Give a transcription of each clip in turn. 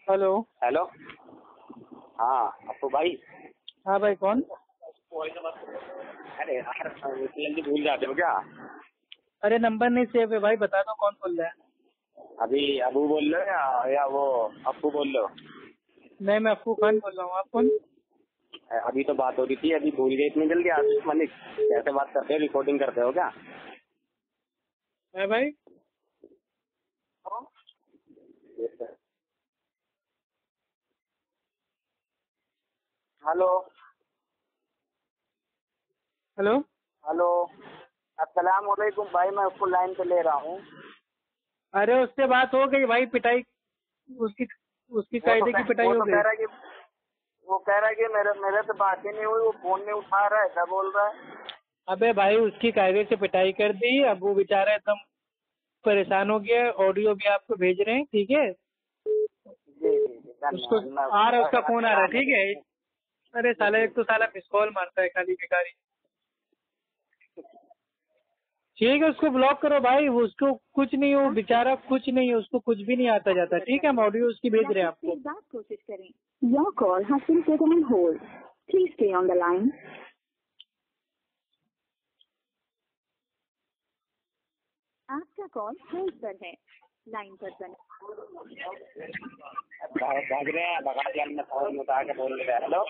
Hello. Hello. हाँ अप्पू भाई। हाँ भाई, कौन? अरे यार जल्दी भूल जाते हो क्या? अरे नंबर नहीं सेव है भाई, बता दो कौन बोल रहा है। अभी अबू बोल रहे हो या वो अप्पू बोल रहे हो? नहीं, मैं अप्पू खान बोल रहा हूँ। आप कौन? अभी तो बात हो रही थी, अभी भूल गए इतनी जल्दी? आशीष मलिक कैसे बात करते हो? रिकॉर्डिंग करते हो क्या? है भाई। हेलो। हेलो। हेलो। अस्सलाम वालेकुम भाई, मैं उसको लाइन पे ले रहा हूँ। अरे उससे बात हो गई भाई, पिटाई उसकी उसकी कायदे की पिटाई हो गई। वो कह रहा है कि मेरे से बात ही नहीं हुई, वो फोन नहीं उठा रहा है, क्या बोल रहा है? अबे भाई, उसकी कायदे से पिटाई कर दी। अब वो बेचारा एकदम परेशान हो गया। ऑडियो भी आपको भेज रहे हैं, ठीक है? जी जी जी, उसको धन्यवाद। आ रहा है, उसका फोन आ रहा है, ठीक है? अरे साला, एक तो साला मिस कॉल मारता है खाली भिखारी। ठीक है, उसको ब्लॉक करो भाई। वो उसको कुछ नहीं हो, बेचारा कुछ नहीं है, उसको कुछ भी नहीं आता जाता। ठीक है, हम ऑडियो उसकी भेज रहे हैं आपको। बात कोशिश करें। Your call has been put on hold. Please stay on the line. आपका कॉल होल्ड पर है, लाइन पर बने। भाग रहे हैं, भगा दिया हमने, फोन उठा के बोल रहे हैं। हेलो।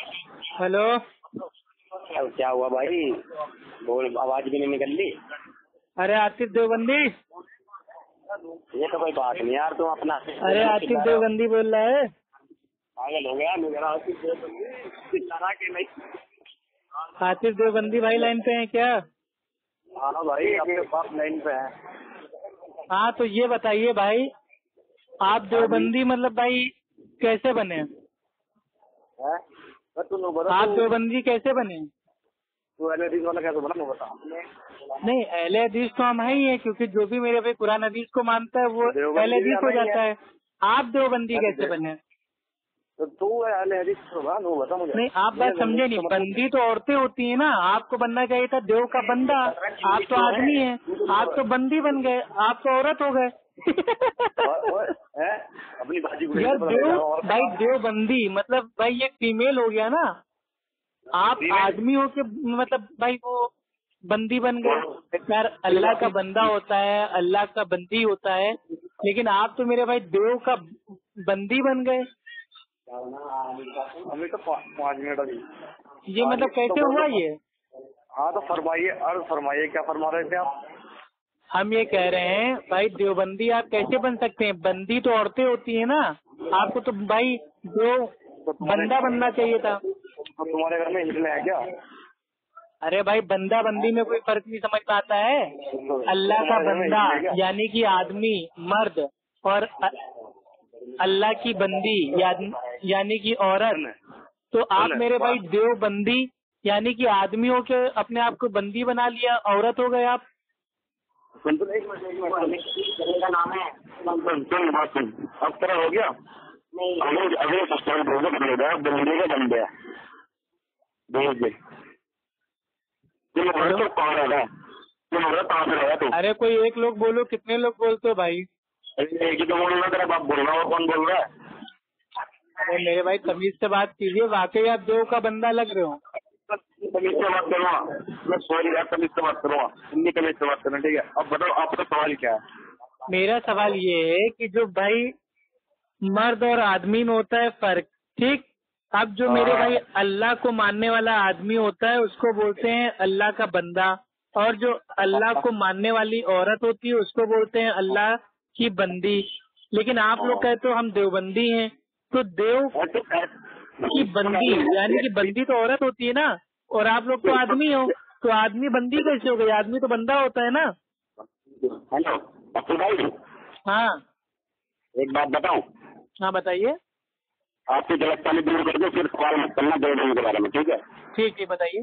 हेलो। क्या हुआ भाई? बोल, आवाज भी नहीं निकल ली। अरे आतिफ देवबंदी। ये तो कोई बात नहीं यार, तुम अपना। अरे आतिफ देवबंदी बोल रहा है। पागल हो गया मेरा आतिफ देवबंदी, चिल्ला के नहीं। आतिफ देवबंदी भाई लाइन पे हैं क्या? हाँ भाई, अपने बाप लाइन पे है। हाँ तो ये बताइए भाई, आप देवबंदी मतलब भाई कैसे बने? आप देवबंदी कैसे बने? तू अहले हदीस वाला कैसे बना, बता। नहीं, अहले हदीस तो हम ही है, क्योंकि जो भी मेरे भाई कुरान हदीस को मानता है वो अहले हदीस हो जाता है। आप देवबंदी कैसे बने? तो तू अहले हदीस बता मुझे। नहीं, आप बात समझे नहीं। बंदी तो औरतें होती है ना, आपको बनना चाहिए था देव का बंदा। आप तो आदमी हैं, आप तो बंदी बन गए, आप तो औरत हो गए। अपनी बाजी को यार देव भाई, देवबंदी मतलब भाई ये फीमेल हो गया ना। आप आदमी हो के मतलब भाई वो बंदी बन गए। यार अल्लाह का बंदा होता है, अल्लाह का बंदी होता है, लेकिन आप तो मेरे भाई देव का बंदी बन गए। अभी तो 5 मिनट अभी। ये मतलब कैसे हुआ ये? हाँ तो फरमाइए, अर्ज फरमाइए, क्या फरमा रहे थे आप? हम ये कह रहे हैं भाई, देवबंदी आप कैसे बन सकते हैं? बंदी तो औरतें होती है ना, आपको तो भाई देव बंदा बनना चाहिए था। तो तुम्हारे घर में हिजले है क्या? अरे भाई, बंदा बंदी में कोई फर्क नहीं समझ पाता है। अल्लाह का बंदा यानी कि आदमी मर्द, और अल्लाह की बंदी यानी कि औरत। तो आप मेरे भाई देवबंदी यानी कि आदमियों के अपने आप को बंदी बना लिया, औरत हो गए आप। एक मिनट का नाम है अब तरह हो गया। अगले बंदे का बन गया अरे कोई एक लोग बोलो, कितने लोग बोलते हो भाई? एक ही तो बोल रहा, तेरा बाप बोल रहा है, कौन बोल रहा है? अरे मेरे भाई तमीज से बात कीजिए, वाकई आप देव का बंदा लग रहे हो। तमीज से बात करूँगा मैं, सॉरी यार, तमीज से बात करूँगा, हिंदी तमीज से बात करना, ठीक है? अब बताओ आपका सवाल क्या है? मेरा सवाल ये है कि जो भाई मर्द और आदमी में होता है फर्क, ठीक? अब जो मेरे भाई अल्लाह को मानने वाला आदमी होता है उसको बोलते हैं अल्लाह का बंदा, और जो अल्लाह को मानने वाली औरत होती है उसको बोलते हैं अल्लाह की बंदी। लेकिन आप लोग कहते हो हम देवबंदी हैं, तो देव की बंदी यानी कि बंदी तो औरत होती है ना, और आप लोग तो आदमी हो, तो आदमी बंदी कैसे हो गई? आदमी तो बंदा होता है ना। हेलो अब्दुल भाई। हाँ एक बात बताऊं? हाँ बताइए। आपकी गलतफहमी दूर करके फिर सवाल मत करना देवबंदी के बारे में, ठीक है? ठीक है, बताइए।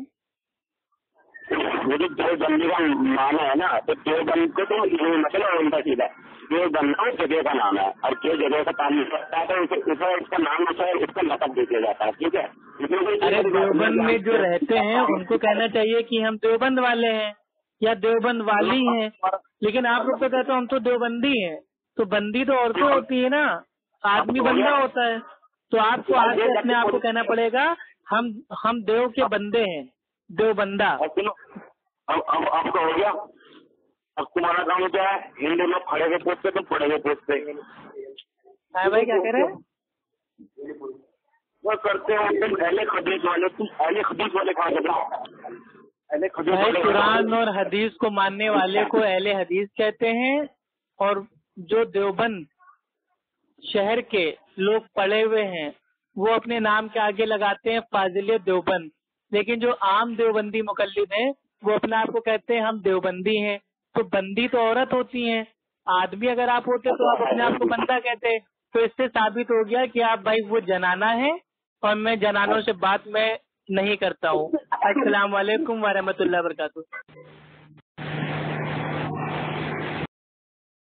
यदि देवबंदी का माना है ना, तो देवबंद को तो ये मतलब उल्टा सीधा, देवबंद जगह का नाम है, और जो जगह का काम करता है तो उसे उसका नाम उसका लकब दे दिया जाता है, ठीक है? अरे देवबंद में जो रहते हैं उनको कहना चाहिए कि हम देवबंद वाले हैं या देवबंद वाली हैं, लेकिन आप लोग तो कहते हो हम तो देवबंदी हैं। तो बंदी तो औरतें होती है ना, आदमी बंदा होता है। तो आपको आज से अपने आप को कहना पड़ेगा हम देव के बंदे हैं, देव बंदा। अब तो हो गया। अब तुम्हारा काम क्या है? हिंदू लोग खड़े हुए पूछते, तुम पड़े हुए पूछते। हाँ भाई, क्या कह रहे हैं? वो करते हो तुम अहले हदीस वाले, तुम अहले हदीस वाले कहाँ से? भाई कुरान और हदीस को मानने वाले को अहले हदीस कहते हैं, और जो देवबंद शहर के लोग पढ़े हुए हैं वो अपने नाम के आगे लगाते हैं फाजिल देवबंद। लेकिन जो आम देवबंदी मुकल्लिद हैं वो अपने आप को कहते हैं हम देवबंदी हैं। तो बंदी तो औरत होती हैं, आदमी अगर आप होते तो आप अपने आप को बंदा कहते। तो इससे साबित हो गया कि आप भाई वो जनाना है, और मैं जनानों से बात मैं नहीं करता हूँ। अस्सलाम वालेकुम व रहमतुल्लाहि व बरकातुहू।